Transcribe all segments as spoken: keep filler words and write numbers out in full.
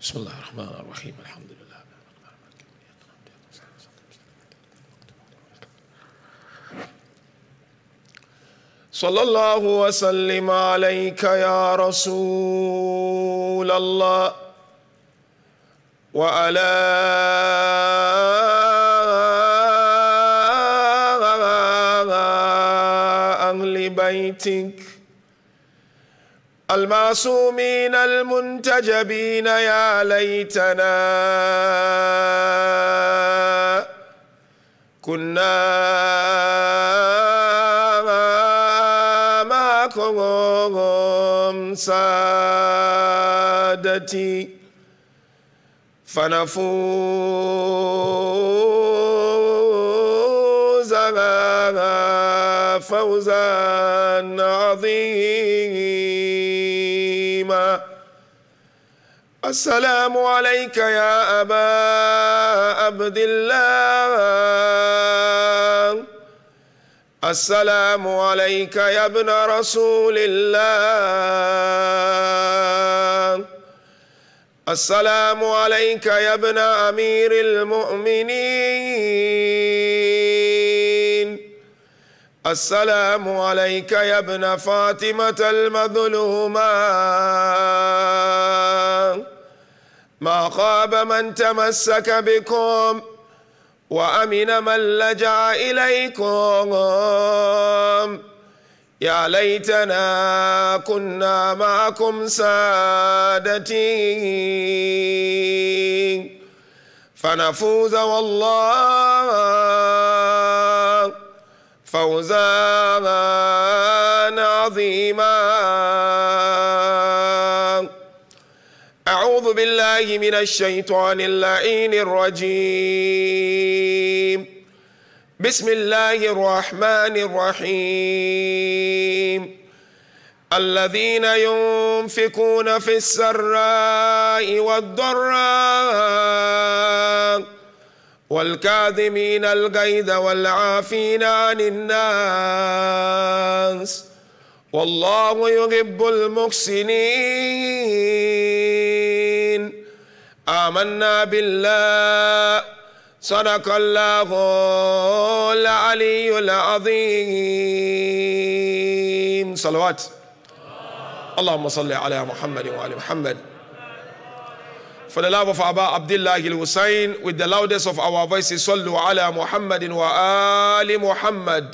بسم الله الرحمن الرحيم الحمد لله صلى الله وسلم عليك يا رسول الله وعلى أهل بيتك المعصومين المنتجبين. يا ليتنا كنا معكم سادتي فنفوز فوزا عظيما. السلام عليك يا أبا عبد الله، السلام عليك يا ابن رسول الله، السلام عليك يا ابن أمير المؤمنين، السلام عليك يا ابن فاطمة المظلومة. ما خاب من تمسك بكم وأمن من لجأ إليكم. يا ليتنا كنا معكم سادتي فنفوز والله فوزا عظيما. أعوذ بالله من الشيطان اللعين الرجيم. بسم الله الرحمن الرحيم. الذين ينفقون في السراء والضراء والكاظمين الغيظ والعافين عن الناس والله يحب المحسنين. آمنا بالله صدق الله العلي العظيم. صلوات اللهم صل على محمد وعلى محمد. For the love of Abba Abdullah al-Hussein, with the loudest of our voices, sallu ala Muhammadin wa ali Muhammad.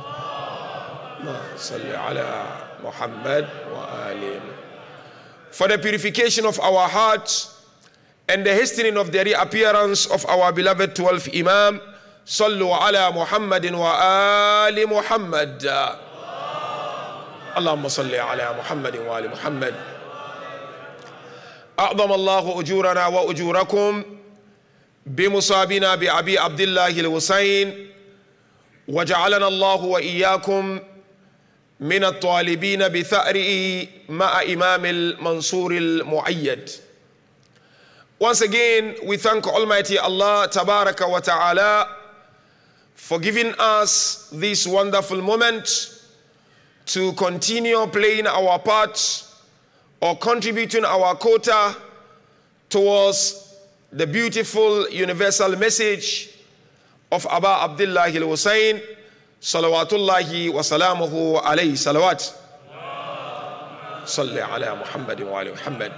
Salli ala Muhammad wa ali. For the purification of our hearts and the hastening of the reappearance of our beloved twelfth Imam, sallu ala Muhammadin wa ali Muhammad. Allahumma salli ala Muhammadin wa ali Muhammad. أعظم الله أجورنا وأجوركم بمصابنا بأبي عبد الله الحسين، وجعلنا الله وإياكم من الطالبين بثأره مع إمام المنصور المؤيد. Once again, we thank Almighty Allah Tabaraka wa Ta'ala for giving us this wonderful moment to continue playing our part or contributing our quota towards the beautiful universal message of Abba Abdullah al-Hussein, salawatullahi wa salamuhu alayhi. Salawat. Salli ala Muhammadin wa ali Muhammad.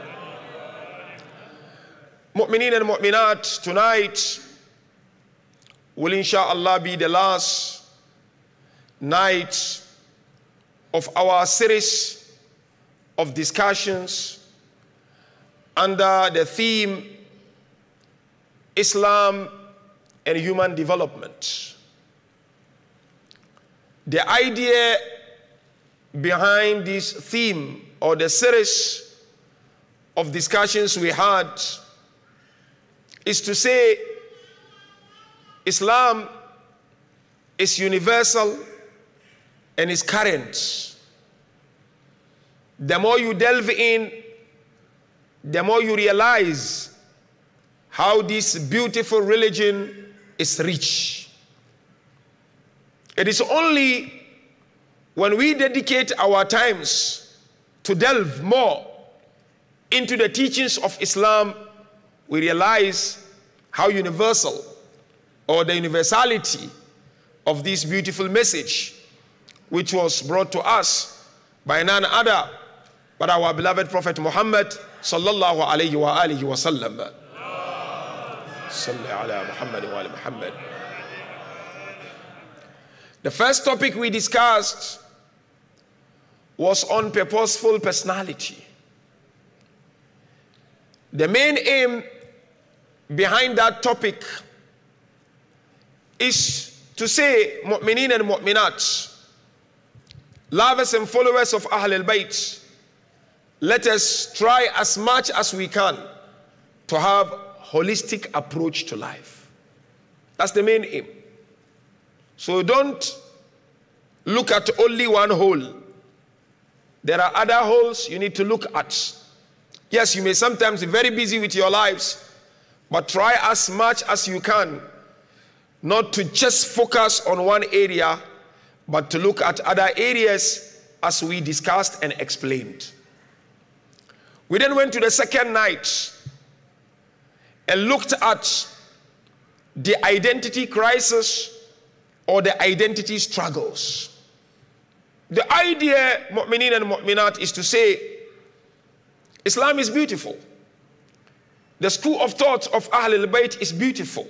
Mu'mineen and mu'minat, tonight will inshallah be the last night of our series of discussions under the theme Islam and Human Development. The idea behind this theme or the series of discussions we had is to say Islam is universal and is current. The more you delve in, the more you realize how this beautiful religion is rich. It is only when we dedicate our times to delve more into the teachings of Islam we realize how universal, or the universality of this beautiful message, which was brought to us by none other but our beloved Prophet Muhammad sallallahu alayhi wa alihi wa sallam. Salli ala Muhammad wa ala Muhammad. The first topic we discussed was on purposeful personality. The main aim behind that topic is to say, mu'mineen and mu'minat, lovers and followers of Ahl al-Bayt, let us try as much as we can to have holistic approach to life. That's the main aim. So don't look at only one hole. There are other holes you need to look at. Yes, you may sometimes be very busy with your lives, but try as much as you can not to just focus on one area, but to look at other areas as we discussed and explained. We then went to the second night and looked at the identity crisis or the identity struggles. The idea, mu'mineen and mu'minat, is to say Islam is beautiful. The school of thought of Ahl al-Bayt is beautiful.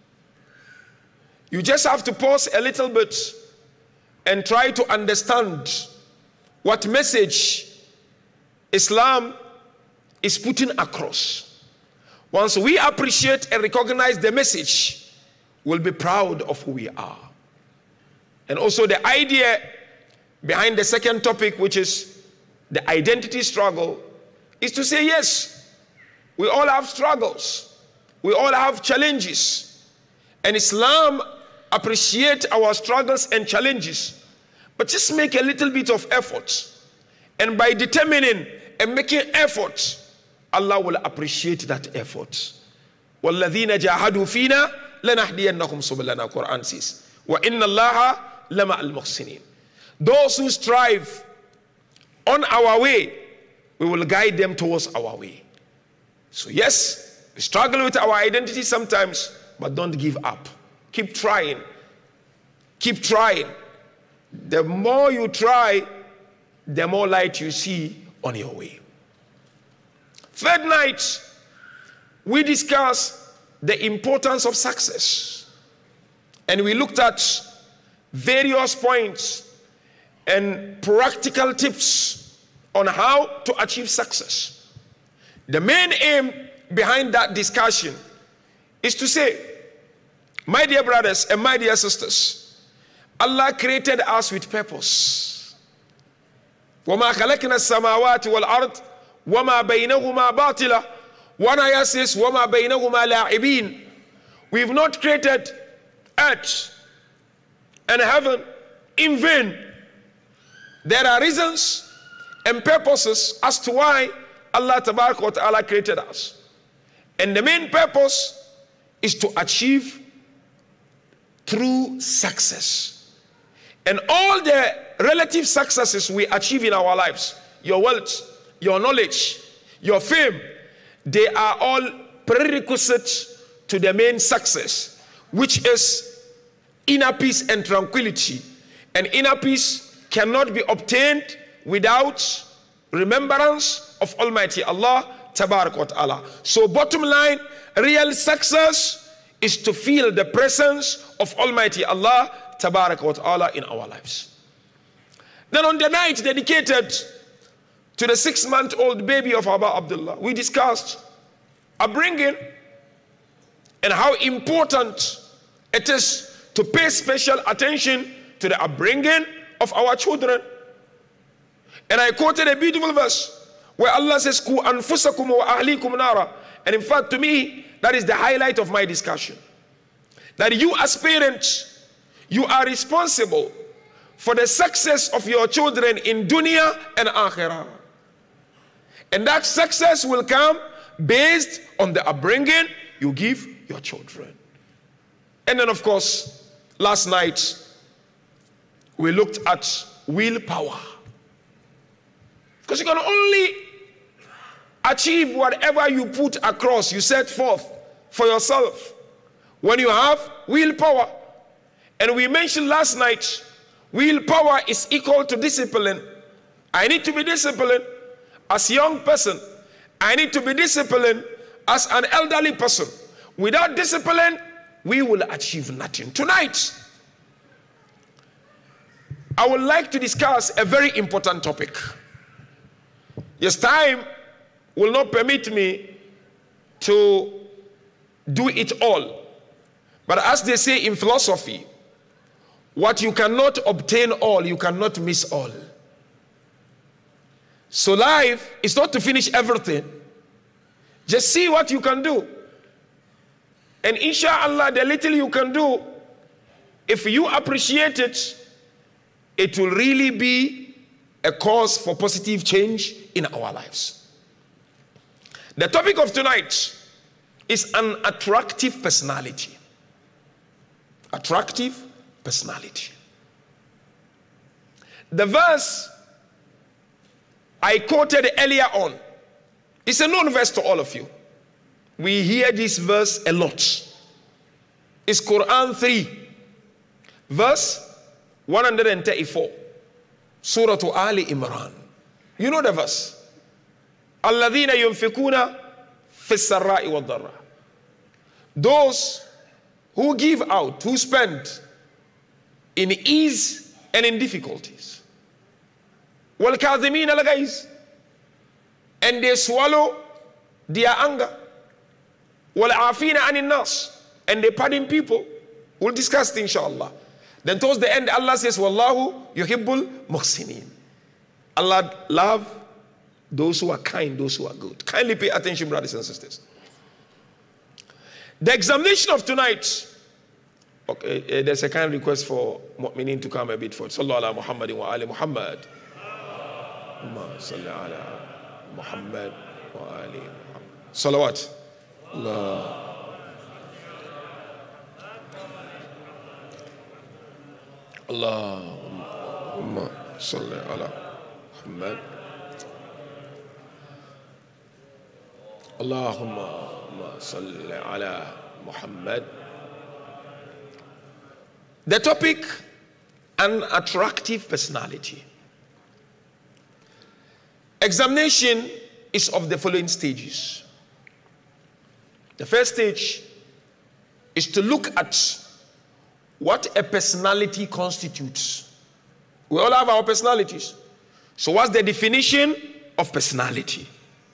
You just have to pause a little bit and try to understand what message Islam is putting across. Once we appreciate and recognize the message, we'll be proud of who we are. And also the idea behind the second topic, which is the identity struggle, is to say, yes, we all have struggles. We all have challenges. And Islam appreciates our struggles and challenges. But just make a little bit of effort. And by determining and making effort, Allah will appreciate that effort. وَالَّذِينَ جَاهَدُوا فِينَا لَنَهْدِيَنَّهُمْ سُبُلَنَا, Quran says. وَإِنَّ اللَّهَ لَمَعَ الْمُحْسِنِينَ. Those who strive on our way, we will guide them towards our way. So yes, we struggle with our identity sometimes, but don't give up. Keep trying. Keep trying. The more you try, the more light you see on your way. Third night, we discussed the importance of success. And we looked at various points and practical tips on how to achieve success. The main aim behind that discussion is to say, my dear brothers and my dear sisters, Allah created us with purpose. وَمَا خَلَقْنَا السَّمَاوَاتِ وَالْأَرْضِ وَمَا بَيْنَهُمَا بَاطِلًا. One ayah says, وَمَا بَيْنَهُمَا لَاعِبِينَ. We've not created earth and heaven in vain. There are reasons and purposes as to why Allah Tabarak wa Ta'ala created us. And the main purpose is to achieve true success. And all the relative successes we achieve in our lives, your wealth, your knowledge, your fame, they are all prerequisites to the main success, which is inner peace and tranquility. And inner peace cannot be obtained without remembrance of Almighty Allah Tabarak wa Ta'ala. So bottom line, real success is to feel the presence of Almighty Allah Tabarak wa Ta'ala in our lives. Then on the night dedicated to the six-month-old baby of Aba Abdullah, we discussed upbringing and how important it is to pay special attention to the upbringing of our children. And I quoted a beautiful verse where Allah says, "Ku anfusakum wa ahlikum nara." And in fact, to me, that is the highlight of my discussion. That you as parents, you are responsible for the success of your children in dunya and akhirah. And that success will come based on the upbringing you give your children. And then of course, last night, we looked at willpower. Because you can only achieve whatever you put across, you set forth for yourself. When you have willpower, and we mentioned last night, willpower is equal to discipline. I need to be disciplined as a young person. I need to be disciplined as an elderly person. Without discipline, we will achieve nothing. Tonight, I would like to discuss a very important topic. Yes, time will not permit me to do it all. But as they say in philosophy, what you cannot obtain all, you cannot miss all. So life is not to finish everything. Just see what you can do. And inshallah, the little you can do, if you appreciate it, it will really be a cause for positive change in our lives. The topic of tonight is an attractive personality. Attractive personality. The verse I quoted earlier on is a known verse to all of you. We hear this verse a lot. It's Quran three, verse one hundred thirty-four. Surah Ali Imran. You know the verse. الَّذِينَ يُنْفِقُونَ فِي السَّرَّاءِ وَالضَّرَّاءِ. Those who give out, who spend in ease and in difficulties. وَالْكَاظِمِينَ الْغَيْظَ. And they swallow their anger. وَالْعَافِينَ عَنِ النَّاسِ. And they pardon people. We'll discuss it inshallah. Then towards the end, Allah says, Wallahu yuhibbul muhsinin. Allah loves those who are kind, those who are good. Kindly pay attention, brothers and sisters. The examination of tonight, okay, uh, there's a kind request for Mu'minin to come a bit forward. Sallallahu ala Muhammadin wa ali Muhammad. Sallallahu ala Muhammad wa ali Muhammad. Salawat. Allah. Allahumma salli ala Muhammad. Allahumma salli ala Muhammad. The topic, an attractive personality. Examination is of the following stages. The first stage is to look at what a personality constitutes. We all have our personalities. So what's the definition of personality?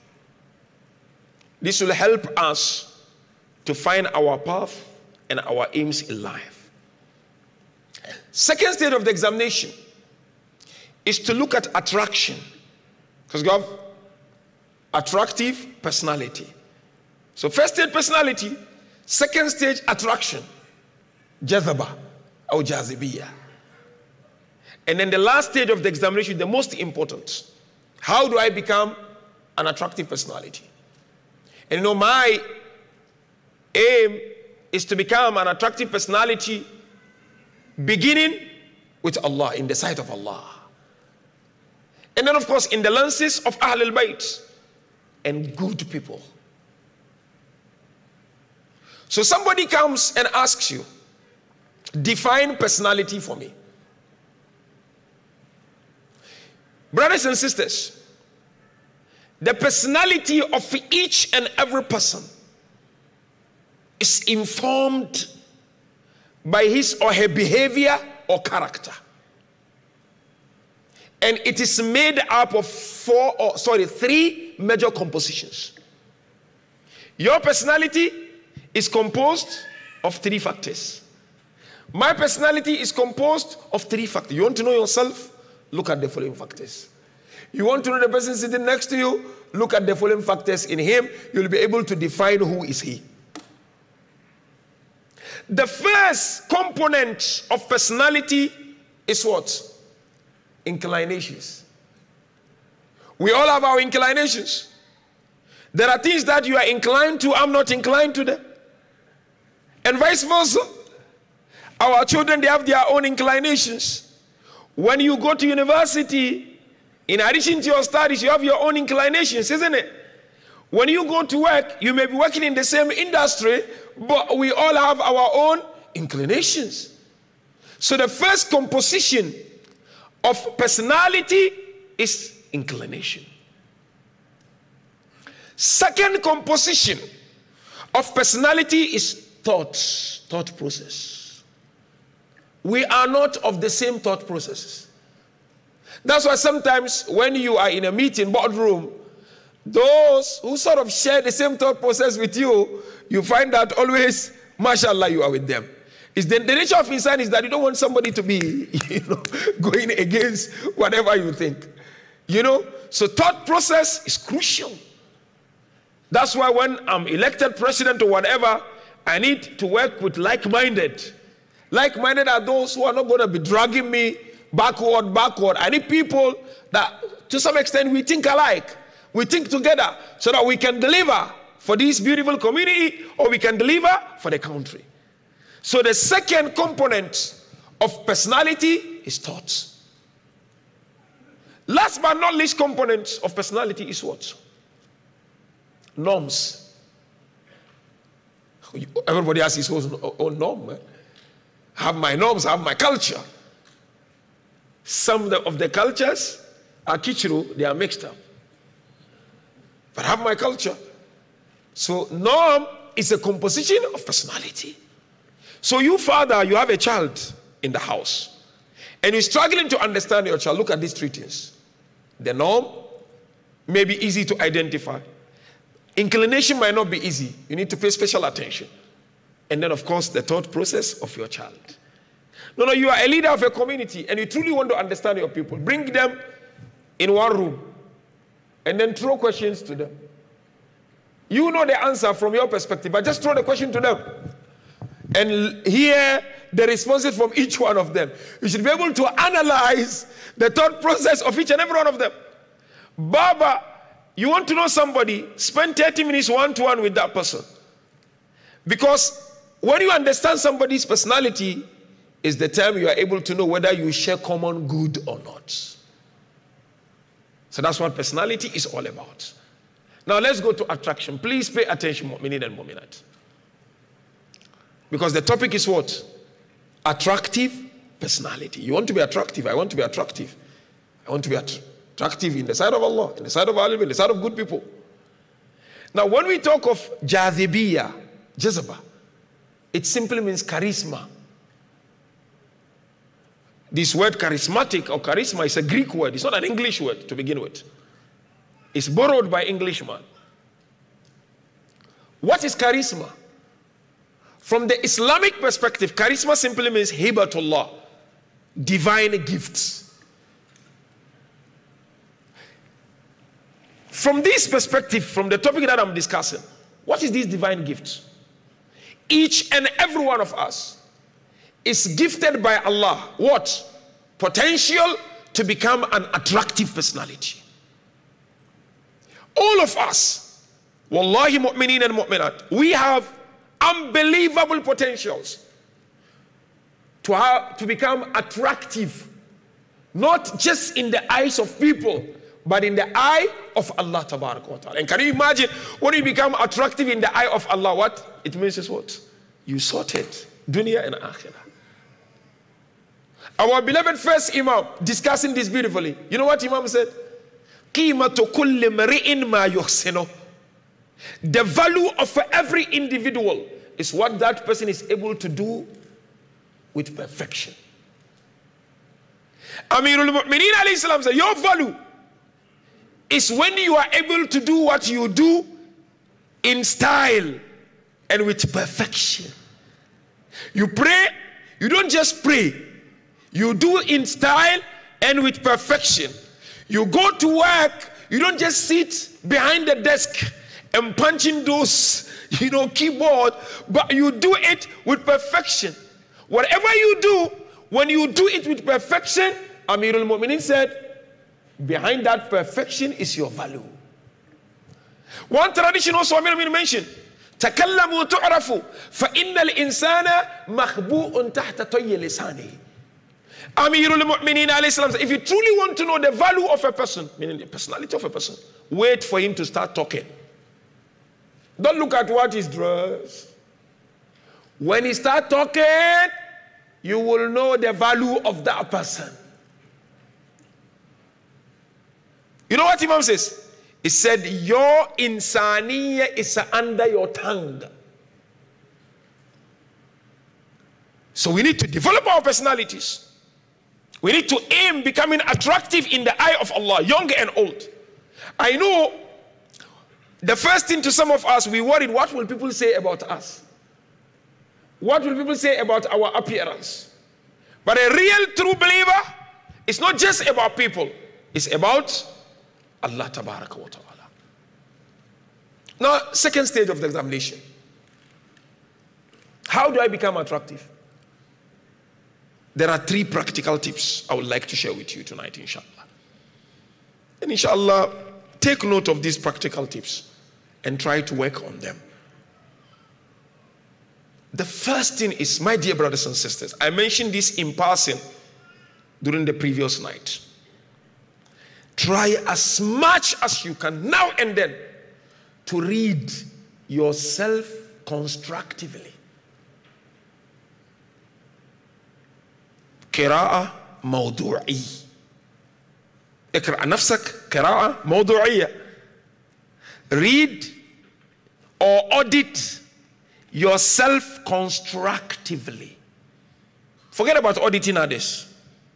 This will help us to find our path and our aims in life. Second stage of the examination is to look at attraction. Because we have attractive personality. So first stage personality, second stage attraction. Jazaba or Jazibiyya. And then the last stage of the examination, the most important. How do I become an attractive personality? And you know, my aim is to become an attractive personality beginning with Allah, in the sight of Allah. And then of course in the lenses of Ahlul Bayt and good people. So somebody comes and asks you, define personality for me. Brothers and sisters, the personality of each and every person is informed by his or her behavior or character. And it is made up of four, or sorry, three major compositions. Your personality is composed of three factors. My personality is composed of three factors. You want to know yourself? Look at the following factors. You want to know the person sitting next to you? Look at the following factors in him. You'll be able to define who is he. The first component of personality is what? Inclinations. We all have our inclinations. There are things that you are inclined to, I'm not inclined to them. And vice versa. Our children, they have their own inclinations. When you go to university, in addition to your studies, you have your own inclinations, isn't it? when you go to work, you may be working in the same industry, but we all have our own inclinations. So the first composition of personality is inclination. Second composition of personality is thoughts, thought process. We are not of the same thought processes. That's why sometimes when you are in a meeting, boardroom, those who sort of share the same thought process with you, you find that always, mashallah, you are with them. It's the, the nature of insan is that you don't want somebody to be, you know, going against whatever you think. You know, so thought process is crucial. That's why when I'm elected president or whatever, I need to work with like-minded. Like-minded are those who are not going to be dragging me backward, backward. I need people that, to some extent, we think alike. We think together so that we can deliver for this beautiful community or we can deliver for the country. So the second component of personality is thoughts. Last but not least component of personality is what? Norms. Everybody has his own, own norm. Man. I have my norms, I have my culture. Some of the cultures are kichiru, they are mixed up. But I have my culture. So norm is a composition of personality. So you, father, you have a child in the house. And you're struggling to understand your child. Look at these three things. The norm may be easy to identify. Inclination might not be easy. You need to pay special attention. And then, of course, the thought process of your child. No, no, you are a leader of a community and you truly want to understand your people. Bring them in one room and then throw questions to them. You know the answer from your perspective, but just throw the question to them and hear the responses from each one of them. You should be able to analyze the thought process of each and every one of them. Baba, you want to know somebody, spend thirty minutes one-to-one with that person. Because when you understand somebody's personality, is the time you are able to know whether you share common good or not. So that's what personality is all about. Now let's go to attraction. Please pay attention, mu'minin and mu'minat. Because the topic is what? Attractive personality. You want to be attractive. I want to be attractive. I want to be att attractive in the sight of Allah, in the sight of alim, in the sight of good people. Now when we talk of jazibiyya, jazaba, it simply means charisma. This word charismatic or charisma is a Greek word. It's not an English word to begin with. It's borrowed by Englishmen. What is charisma? From the Islamic perspective, charisma simply means hibatullah, divine gifts. From this perspective, from the topic that I'm discussing, what is these divine gifts? Each and every one of us is gifted by Allah. What? Potential to become an attractive personality. All of us, wallahi mu'mineen and mu'minat, we have unbelievable potentials to have to become attractive, not just in the eyes of people, but in the eye of Allah tabarak wa ta'ala. And can you imagine when you become attractive in the eye of Allah, what it means is what? You sorted dunya and akhirah. Our beloved first Imam discussing this beautifully. You know what Imam said? Qimatu kulli mari'in ma yuhsinu. The value of every individual is what that person is able to do with perfection. Amirul Mu'mineen alayhi salam said, your value is when you are able to do what you do in style and with perfection. You pray, you don't just pray. You do in style and with perfection. You go to work, you don't just sit behind the desk and punching those, you know, keyboard, but you do it with perfection. Whatever you do, when you do it with perfection, Amirul Mu'minin said, behind that perfection is your value. One tradition also Amirul Mu'minin mentioned, تَكَلَّمُوا تُعْرَفُوا فَإِنَّ الْإِنسَانَ مَخْبُوءٌ تَحْتَ طَيِّ لِسَانِهِ. Amirul Mu'mineen alayhi salam said, if you truly want to know the value of a person, meaning the personality of a person, wait for him to start talking. Don't look at what is dressed. When he start talking, you will know the value of that person. You know what Imam says? He said, your insaniya is under your tongue. So we need to develop our personalities. We need to aim becoming attractive in the eye of Allah, young and old. I know the first thing to some of us, we worried, what will people say about us? What will people say about our appearance? But a real true believer, it's not just about people. It's about Allah Tabaraka wa Ta'ala. Now, second stage of the examination. How do I become attractive? There are three practical tips I would like to share with you tonight, inshallah. And inshallah, take note of these practical tips and try to work on them. The first thing is, my dear brothers and sisters, I mentioned this in passing during the previous night. Try as much as you can now and then to read yourself constructively. قراءة موضوعية. اقرأ نفسك قراءة موضوعية. Read or audit yourself constructively. Forget about auditing others.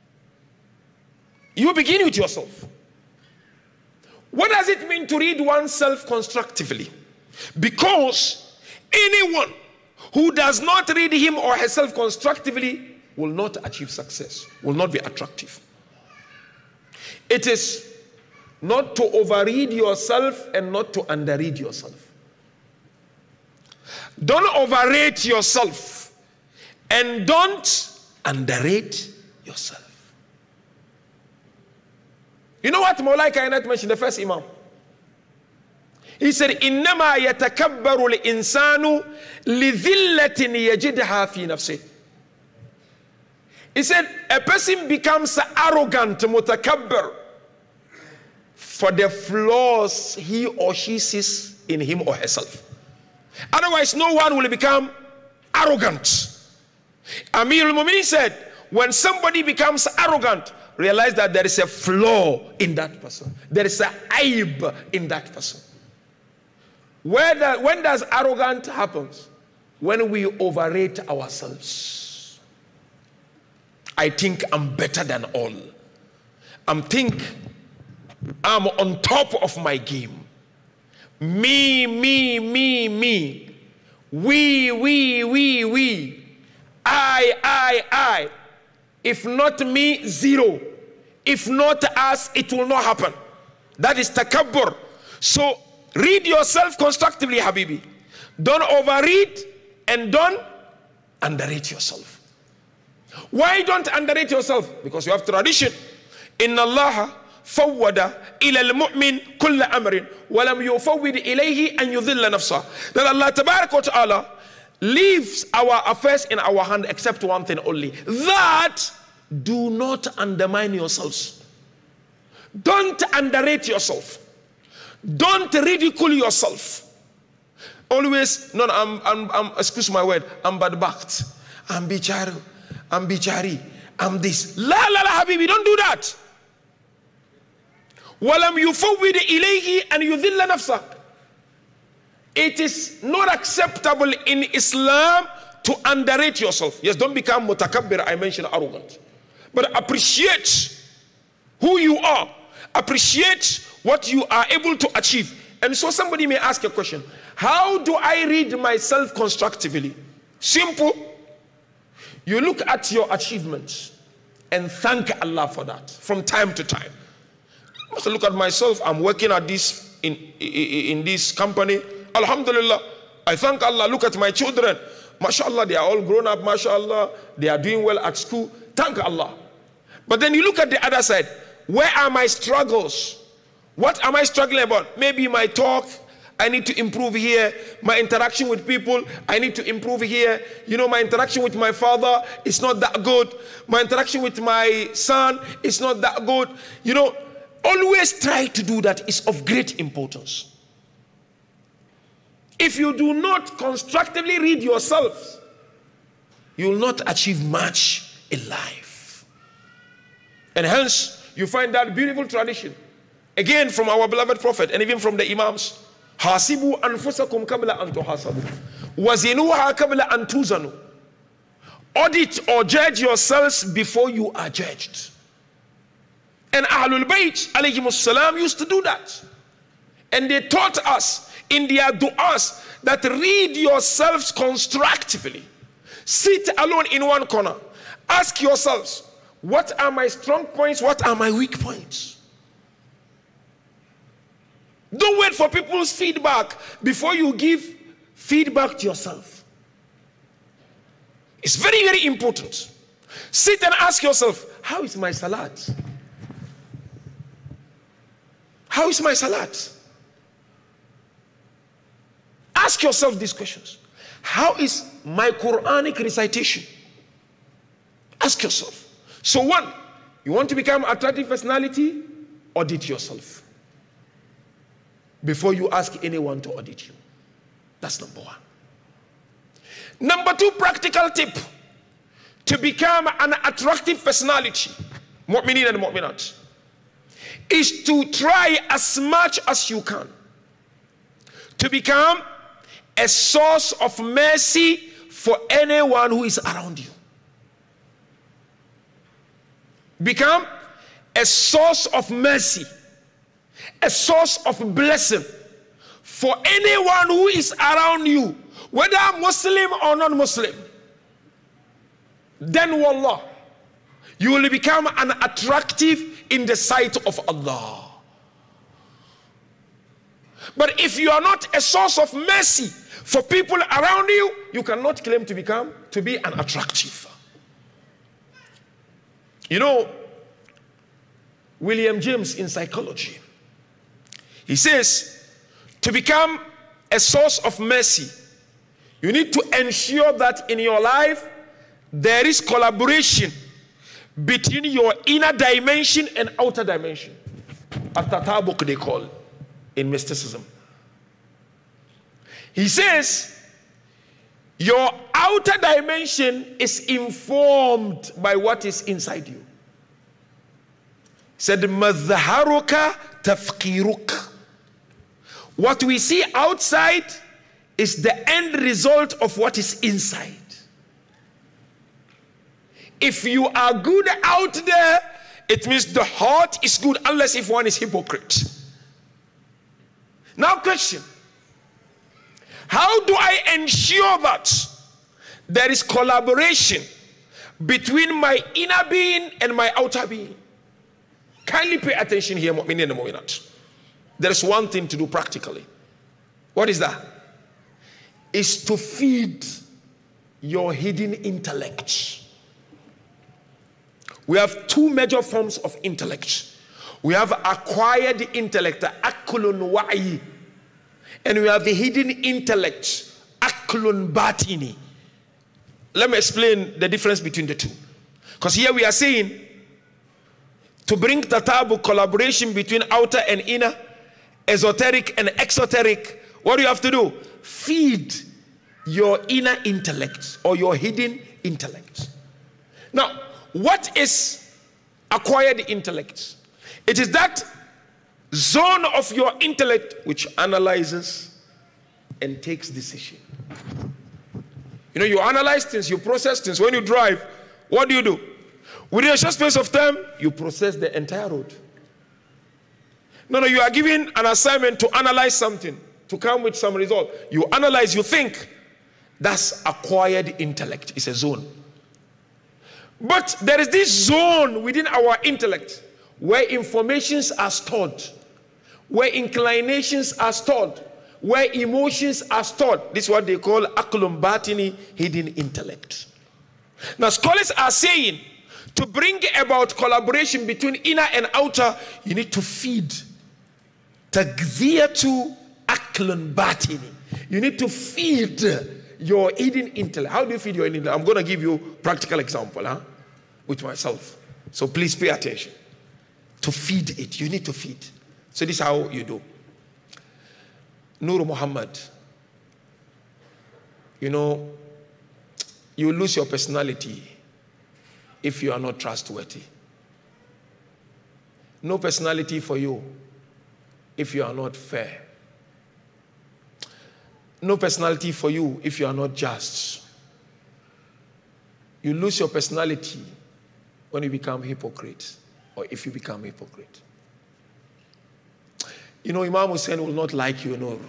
You begin with yourself. What does it mean to read oneself constructively? Because anyone who does not read him or herself constructively will not achieve success, will not be attractive. It is not to overread yourself and not to underread yourself. Don't overrate yourself and don't underrate yourself. You know what Mawlai Kainat mentioned, the first Imam? He said, إِنَّمَا يَتَكَبَّرُ الْإِنسَانُ لِذِلَّةٍ يَجِدْهَا فِي نَفْسِهِ. He said, a person becomes arrogant, mutakabbir, for the flaws he or she sees in him or herself. Otherwise, no one will become arrogant. Amir al-Mu'minin said, when somebody becomes arrogant, realize that there is a flaw in that person. There is an aib in that person. Where the, when does arrogance happen? When we overrate ourselves. I think I'm better than all. I think I'm on top of my game. Me, me, me, me. We, we, we, we. I, I, I. If not me, zero. If not us, it will not happen. That is takabbur. So read yourself constructively, Habibi. Don't overread and don't underrate yourself. Why don't underrate yourself? Because you have tradition. Inna Allah fawwada ila al-mu'min kulla amrin wa lam yufawwid ilayhi an yudhilla nafsa. That Allah tabarak wa ta'ala leaves our affairs in our hand except one thing only. That do not undermine yourselves. Don't underrate yourself. Don't ridicule yourself. Always, no, no I'm, I'm, I'm, excuse my word, I'm bad-backed. I'm bicharu. I'm bichari. I'm this. La la la habibi, don't do that. Walam yufawwid ilayhi and yudhilla nafsa. It is not acceptable in Islam to underrate yourself. Yes, don't become mutakabbir, I mentioned arrogant. But appreciate who you are. Appreciate what you are able to achieve. And so somebody may ask a question. How do I read myself constructively? Simple. You look at your achievements and thank Allah for that from time to time. I must look at myself. I'm working at this in, in, in this company. Alhamdulillah. I thank Allah. Look at my children. MashaAllah, they are all grown up. MashaAllah, they are doing well at school. Thank Allah. But then you look at the other side. Where are my struggles? What am I struggling about? Maybe my talk. I need to improve here. My interaction with people, I need to improve here. You know, my interaction with my father is not that good. My interaction with my son is not that good. You know, always try to do that. It's of great importance. If you do not constructively read yourself, you will not achieve much in life. And hence, you find that beautiful tradition, again from our beloved Prophet and even from the Imams. Hasibu anfusakum qabla an tuhasabu. Wazinuha qabla an tuzanu. Audit or judge yourselves before you are judged. And Ahlul Bayt alayhimus salam used to do that. And they taught us in their du'as that read yourselves constructively. Sit alone in one corner. Ask yourselves, what are my strong points? What are my weak points? Don't wait for people's feedback before you give feedback to yourself. It's very, very important. Sit and ask yourself, how is my salat? How is my salat? Ask yourself these questions. How is my Quranic recitation? Ask yourself. So one, you want to become an attractive personality? Audit yourself before you ask anyone to audit you. That's number one. Number two, practical tip to become an attractive personality, mu'minin and mu'minat, is to try as much as you can to become a source of mercy for anyone who is around you. Become a source of mercy, a source of blessing for anyone who is around you, whether Muslim or non-Muslim. Then wallah, you will become an attractive in the sight of Allah. But if you are not a source of mercy for people around you, you cannot claim to become, to be an attractive. You know, William James in psychology, he says, to become a source of mercy, you need to ensure that in your life, there is collaboration between your inner dimension and outer dimension. At-tatabuk they call in mysticism. He says, your outer dimension is informed by what is inside you. He said, Mazharuka tafkiruk. What we see outside is the end result of what is inside. If you are good out there, it means the heart is good, unless if one is hypocrite. Now question, how do I ensure that there is collaboration between my inner being and my outer being? Kindly pay attention here, mu'minin and mu'minat. There is one thing to do practically. What is that? Is to feed your hidden intellect. We have two major forms of intellect. We have acquired intellect, aklun wa'i, and we have the hidden intellect, aklun batini. Let me explain the difference between the two. Because here we are saying, to bring tatabu, collaboration between outer and inner, esoteric and exoteric, what do you have to do? Feed your inner intellect or your hidden intellect. Now, what is acquired intellect? It is that zone of your intellect which analyzes and takes decision. You know, you analyze things, you process things. When you drive, what do you do? Within a short space of time, you process the entire road. No, no, you are given an assignment to analyze something, to come with some result. You analyze, you think. That's acquired intellect. It's a zone. But there is this zone within our intellect where informations are stored, where inclinations are stored, where emotions are stored. This is what they call aklum batini, hidden intellect. Now scholars are saying, to bring about collaboration between inner and outer, you need to feed tagziyatu aklun batini. You need to feed your hidden intellect. How do you feed your hidden intellect? I'm going to give you a practical example, huh? With myself. So please pay attention. To feed it, you need to feed. So this is how you do. Nur Muhammad, You know, you lose your personality if you are not trustworthy. No personality for you if you are not fair. No personality for you if you are not just. You lose your personality when you become hypocrite, or if you become hypocrite. You know, Imam Hussein will not like you, Nur,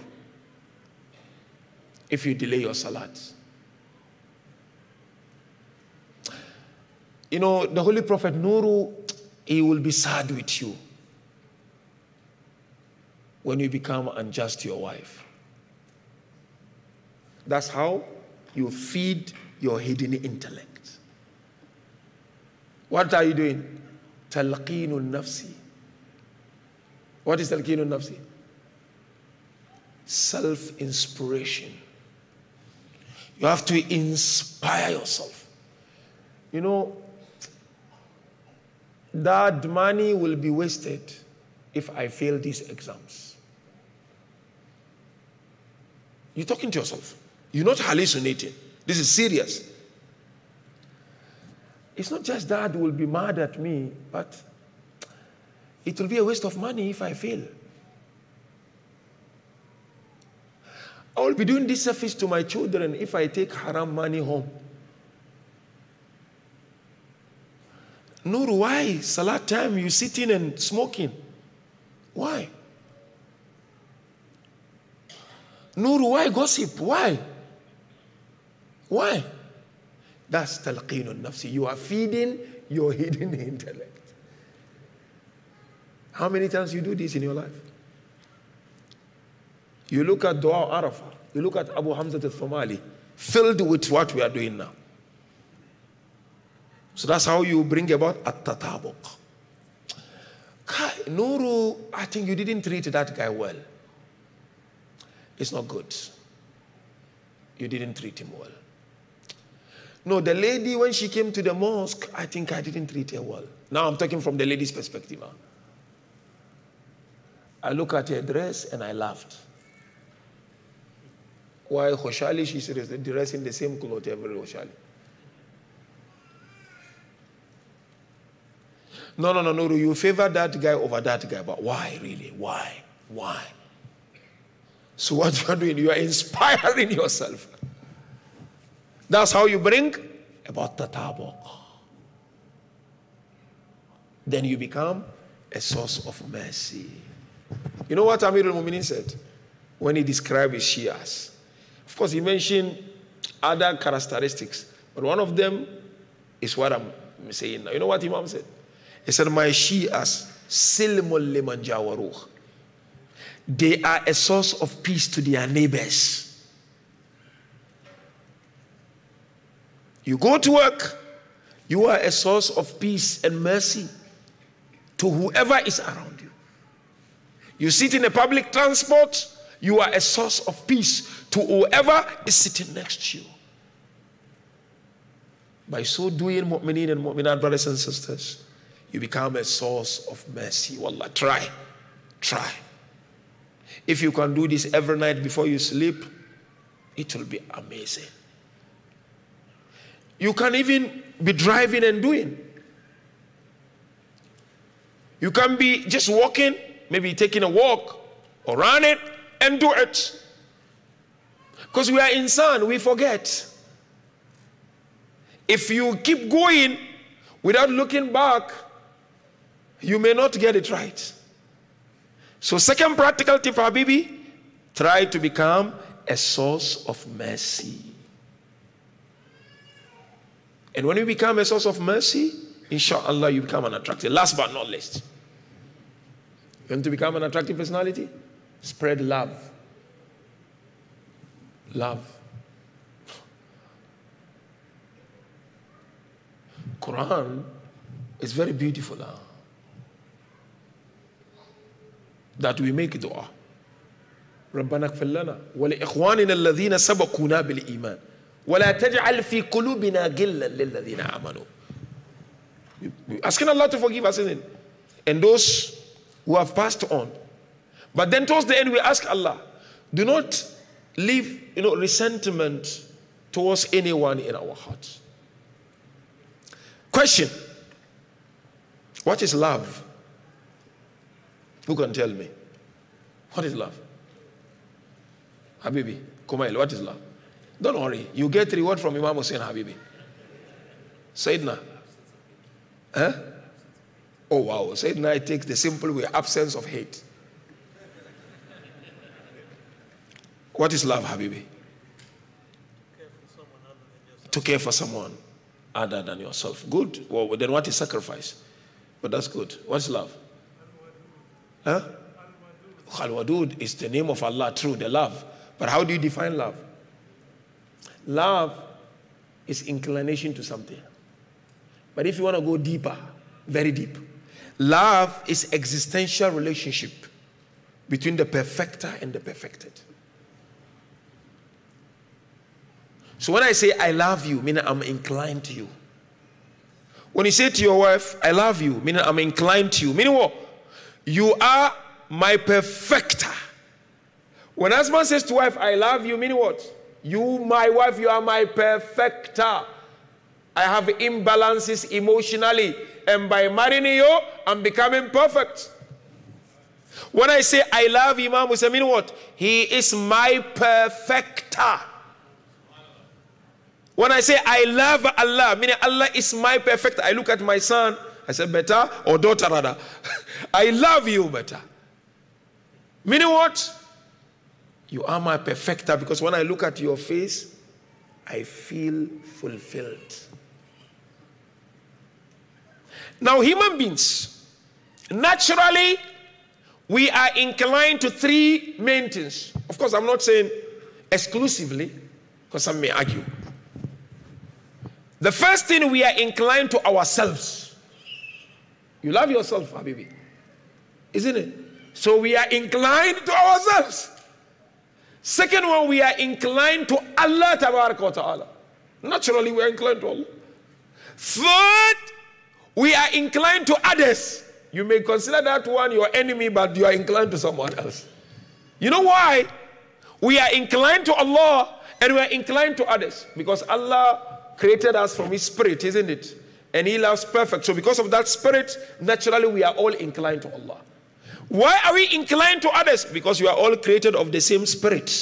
if you delay your salat. You know, the Holy Prophet Nuru, he will be sad with you when you become unjust to your wife. That's how you feed your hidden intellect. What are you doing? Talqeenun nafsi. What is talqeenun nafsi? Self-inspiration. You have to inspire yourself. You know, that money will be wasted if I fail these exams. You're talking to yourself. You're not hallucinating. This is serious. It's not just Dad will be mad at me, but it will be a waste of money if I fail. I will be doing disservice to my children if I take haram money home. Nur, why? Salat time, you sitting and smoking. Why? Nur, why gossip? Why? Why? That's talqeenun nafsi. You are feeding your hidden intellect. How many times you do this in your life? You look at Dua Arafah. You look at Abu Hamza al-Thumali, filled with what we are doing now. So that's how you bring about at-tatabuq. Nuru, I think you didn't treat that guy well. It's not good. You didn't treat him well. No, the lady, when she came to the mosque, I think I didn't treat her well. Now I'm talking from the lady's perspective. Huh? I look at her dress and I laughed. Why Khoshali, she's dressed in the same clothes every Khoshali. No, no, no, no, you favor that guy over that guy. But why, really? Why? Why? So what you are doing, you are inspiring yourself. That's how you bring about tatabuq. Then you become a source of mercy. You know what Amir al-Mu'minin said when he described his Shias? Of course, he mentioned other characteristics, but one of them is what I'm saying now. You know what Imam said? He said, my Shias, silmul liman jawaruh. They are a source of peace to their neighbors. You go to work, you are a source of peace and mercy to whoever is around you. You sit in a public transport, you are a source of peace to whoever is sitting next to you. By so doing, mu'mineen and mu'minat, brothers and sisters, you become a source of mercy. Wallah, try, try. If you can do this every night before you sleep, it will be amazing. You can even be driving and doing. You can be just walking, maybe taking a walk or running and do it. Because we are insan, we forget. If you keep going without looking back, you may not get it right. So second practical tip, Habibi, try to become a source of mercy. And when you become a source of mercy, inshallah, you become an attractive. Last but not least, you want to become an attractive personality? Spread love. Love. Quran is very beautiful. Huh? That we make dua. ربنا اغفر لنا ولإخواننا الذين سبقونا بالإيمان ولا تجعل في قلوبنا غلا للذين آمنوا. Asking Allah to forgive us, isn't it? And those who have passed on. But then towards the end we ask Allah, do not leave, you know, resentment towards anyone in our hearts. Question. What is love? Who can tell me? What is love? Habibi, Kumail, what is love? Don't worry. You get reward from Imam Hussein Habibi. Sayyidina. Huh? Oh wow. Sayyidina, I take the simple way, absence of hate. What is love, Habibi? To care for someone other than yourself. Good. Well, then what is sacrifice? But that's good. What's love? Huh? Al-Wadud is the name of Allah, true, the love. But how do you define love? Love is inclination to something. But if you want to go deeper, very deep, love is existential relationship between the perfecter and the perfected. So when I say I love you, meaning I'm inclined to you. When you say to your wife, I love you, meaning I'm inclined to you, meaning what? You are my perfecter. When husband says to wife, I love you, meaning what? You, my wife, you are my perfecter. I have imbalances emotionally, and by marrying you, I'm becoming perfect. When I say I love Imam Hussein, mean what? He is my perfecter. When I say I love Allah, meaning Allah is my perfecter. I look at my son, I say better, or daughter rather. I love you better. Meaning what? You are my perfecter, because when I look at your face, I feel fulfilled. Now, human beings, naturally, we are inclined to three main things. Of course, I'm not saying exclusively, because some may argue. The first thing, we are inclined to ourselves. You love yourself, Habibi, isn't it? So we are inclined to ourselves. Second one, we are inclined to Allah Tabaraka wa Ta'ala. Naturally, we are inclined to Allah. Third, we are inclined to others. You may consider that one your enemy, but you are inclined to someone else. You know why? We are inclined to Allah and we are inclined to others. Because Allah created us from His Spirit, isn't it? And He loves perfect. So because of that Spirit, naturally we are all inclined to Allah. Why are we inclined to others? Because we are all created of the same Spirit.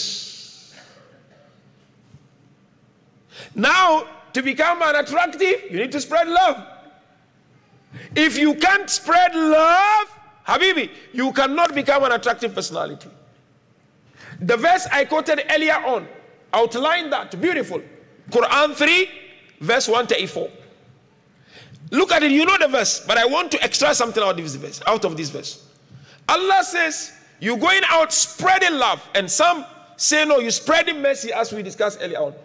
Now, to become unattractive, you need to spread love. If you can't spread love, Habibi, you cannot become an attractive personality. The verse I quoted earlier on outlined that. Beautiful. Quran three, verse one thirty-four. Look at it, you know the verse, but I want to extract something out of this verse. Out of this verse. Allah says, you're going out spreading love. And some say, no, you're spreading mercy, as we discussed earlier on.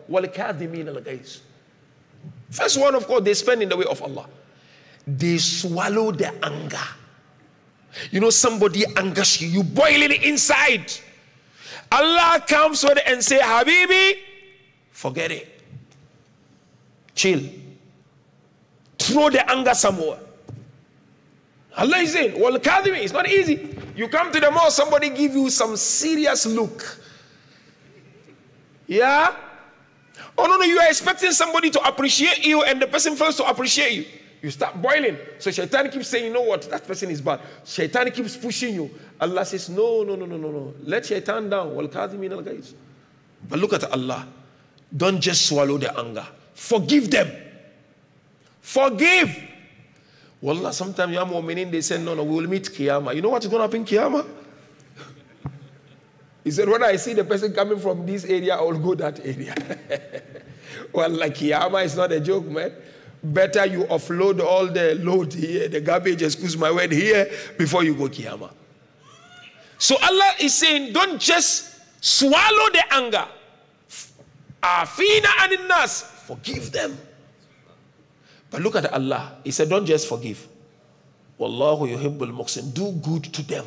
First one, of course, they spend in the way of Allah. They swallow their anger. You know, somebody angers you, you boil it inside. Allah comes with it and say, Habibi, forget it. Chill. Throw the anger somewhere. Allah is saying, well, Kadhimi, it's not easy. You come to the mosque, somebody give you some serious look. Yeah? Oh, no, no, you are expecting somebody to appreciate you and the person fails to appreciate you. You start boiling. So Shaitan keeps saying, you know what, that person is bad. Shaitan keeps pushing you. Allah says, no, no, no, no, no, no. Let Shaitan down. Well, Kadhimin al-Ghayz. But look at Allah. Don't just swallow the anger. Forgive them. Forgive. Wallah, sometimes you meaning they say, no, no, we will meet Qiyamah. You know what's going to happen in Qiyamah? He said, when I see the person coming from this area, I will go that area. Well, like Qiyamah is not a joke, man. Better you offload all the load here, the garbage, excuse my word, here, before you go Qiyamah. So Allah is saying, don't just swallow the anger. Afina anin nas, forgive them. But look at Allah. He said, don't just forgive. Wallahu yuhibbul muhsin. Do good to them.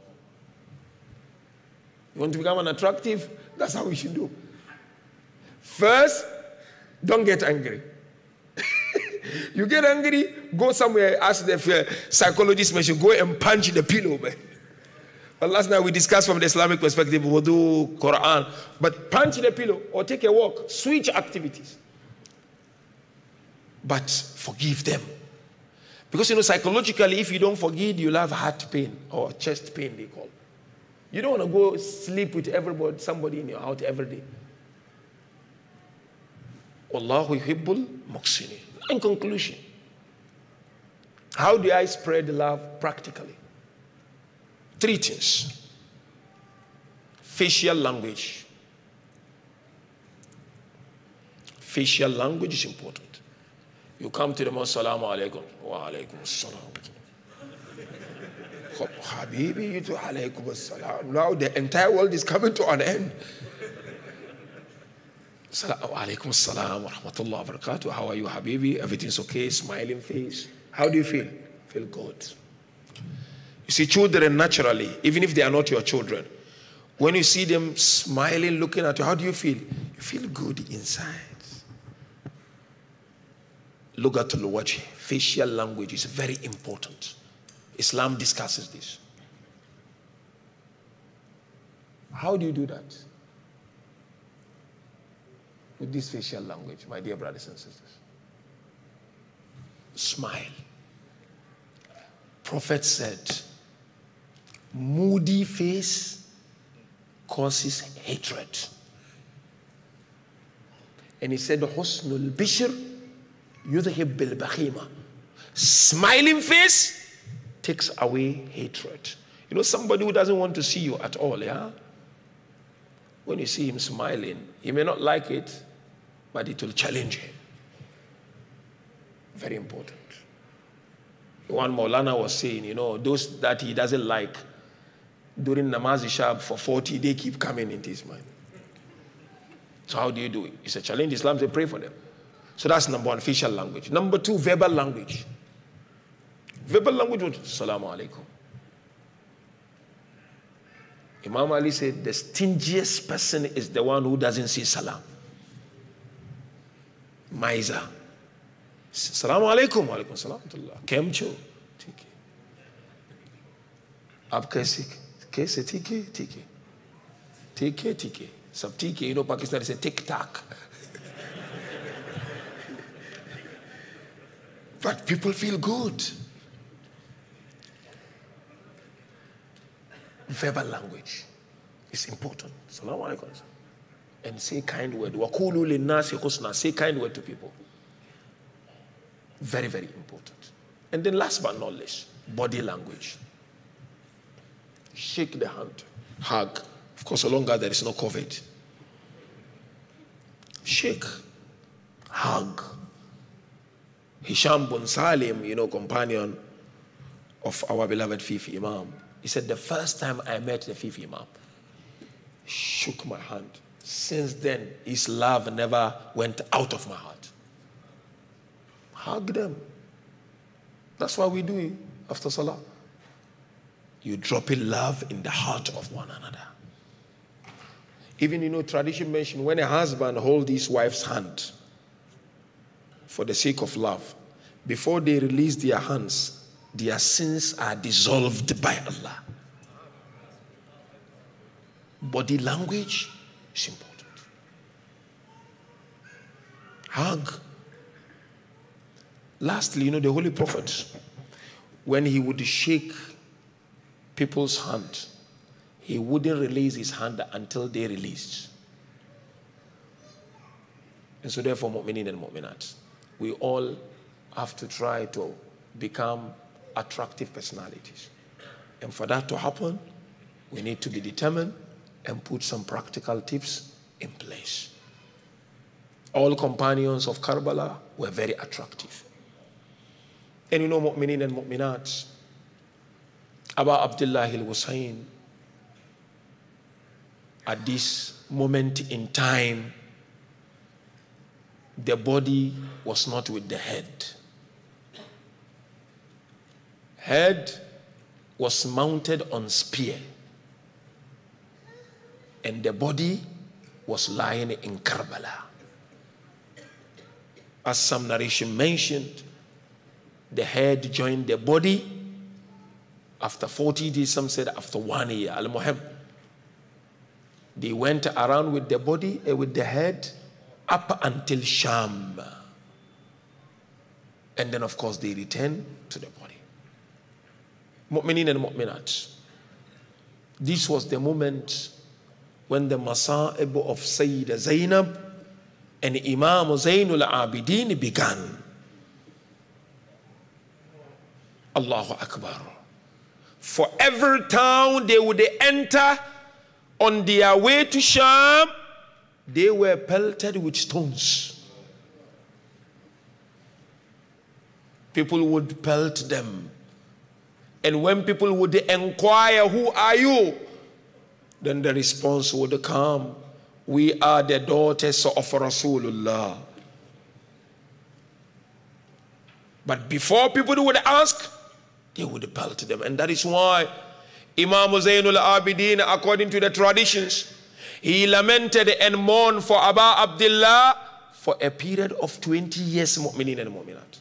You want to become an attractive? That's how we should do. First, don't get angry. You get angry, go somewhere, ask the psychologist, man, go and punch the pillow, man. Well, last night we discussed from the Islamic perspective, wudu, Quran, but punch the pillow or take a walk, switch activities. But forgive them. Because, you know, psychologically, if you don't forgive, you'll have heart pain or chest pain, they call. You don't want to go sleep with everybody, somebody in your house every day. Wallahu yuhibbul muhsinin. In conclusion, how do I spread love practically? Three things. Facial language. Facial language is important. You come to the mosque, Assalamu alaikum. Wa alaikum assalam. Habibi, you to alaikum assalam. Now the entire world is coming to an end. Wa alaikum assalam wa rahmatullahi wa barakatuh. How are you, Habibi? Everything's okay, smiling face. How do you feel? Feel good. You see, children naturally, even if they are not your children, when you see them smiling, looking at you, how do you feel? You feel good inside. Lugatul wajh, facial language is very important. Islam discusses this. How do you do that? With this facial language, my dear brothers and sisters. Smile. Prophet said, moody face causes hatred. And he said, Husnul Bishr yudhib bil bakhima. Smiling face takes away hatred. You know, somebody who doesn't want to see you at all, yeah? When you see him smiling, he may not like it, but it will challenge him. Very important. One Maulana was saying, you know, those that he doesn't like, during Namaz Ishab for forty, they keep coming into his mind. So how do you do it? It's a challenge. Islam says pray for them. So that's number one, facial language. Number two, verbal language. Verbal language was Assalamu alaikum. Imam Ali said the stingiest person is the one who doesn't say salam. Miser. Assalamu alaikum. Wa alaikum salam. Kemcho. Tiki. Ab kaise kaise tiki tiki. Tiki tiki. Sab tiki, you know, Pakistan is a tic-tac. But people feel good. Verbal language is important. Salaam alaikum. And say kind word. Wakulu linnasi husna. Say kind word to people. Very, very important. And then last but not least, body language. Shake the hand. Hug. Of course, so long as there is no COVID. Shake. Hug. Hisham bin Salim, you know, companion of our beloved Fifi Imam, he said, the first time I met the Fifi Imam, he shook my hand. Since then, his love never went out of my heart. Hug them. That's what we do after Salah. You drop in love in the heart of one another. Even, you know, tradition mentioned when a husband holds his wife's hand, for the sake of love, before they release their hands, their sins are dissolved by Allah. Body language is important. Hug. Lastly, you know, the Holy Prophet, when he would shake people's hand, he wouldn't release his hand until they released. And so therefore, mu'minin and mu'minat, we all have to try to become attractive personalities. And for that to happen, we need to be determined and put some practical tips in place. All companions of Karbala were very attractive. And you know, mu'minin and mu'minat, Abu Abdullah al-Husayn, at this moment in time, the body was not with the head. Head was mounted on spear, and the body was lying in Karbala. As some narration mentioned, the head joined the body, After forty days, some said after one year. Al-Muhim. They went around with the body, uh, with the head, up until Sham. And then, of course, they returned to the body. Mu'minin and mu'minat. This was the moment when the Masa'ib of Sayyidah Zainab and Imam Zainul Abidin began. Allahu Akbar. For every town they would enter on their way to Sham, they were pelted with stones. People would pelt them. And when people would inquire, who are you? Then the response would come, we are the daughters of Rasulullah. But before people would ask, they would pelt them. And that is why Imam Zainul Abidin, according to the traditions, he lamented and mourned for Abu Abdullah for a period of twenty years, mu'minin and mu'minat.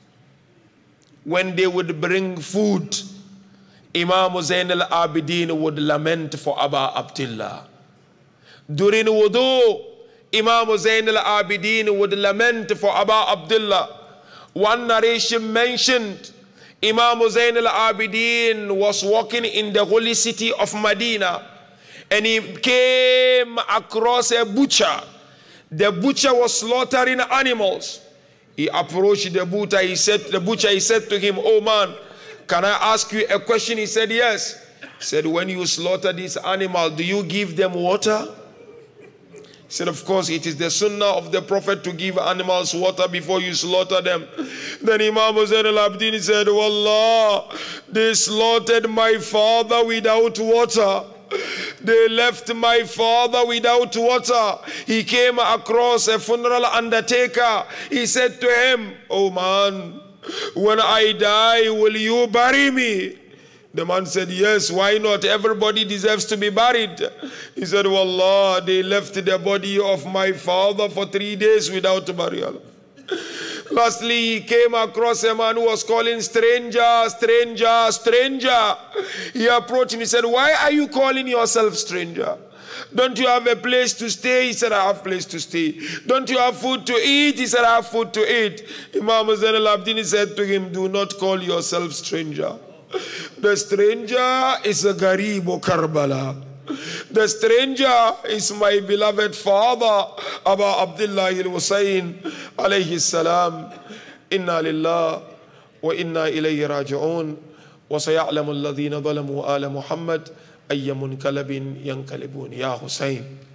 When they would bring food, Imam Zainul Abidin would lament for Abu Abdullah. During wudu, Imam Zainul Abidin would lament for Abu Abdullah. One narration mentioned Imam Zainul Abidin was walking in the holy city of Medina, and he came across a butcher. The butcher was slaughtering animals. He approached the butcher. He said, the butcher, he said to him, oh man, can I ask you a question? He said, yes. He said, when you slaughter this animal, do you give them water? He said, of course, it is the sunnah of the Prophet to give animals water before you slaughter them. Then Imam Zain al-Abidin said, Wallah, they slaughtered my father without water. They left my father without water. He came across a funeral undertaker. He said to him, oh man, when I die, will you bury me? The man said, yes, why not? Everybody deserves to be buried. He said, Wallah, they left the body of my father for three days without burial. Lastly, he came across a man who was calling stranger, stranger, stranger. He approached him. He said, why are you calling yourself stranger? Don't you have a place to stay? He said, I have a place to stay. Don't you have food to eat? He said, I have food to eat. Imam Zain al-Abidin said to him, do not call yourself stranger. The stranger is a Garibu Karbala. The stranger is my beloved father, Abu Abdullah al-Husayn, alayhi salam. Inna lillah wa inna ilayhi raji'un. Wa saya'lamu alladhina zalamu ala Muhammad ayyamun kalabin yankalibun. Ya Husayn.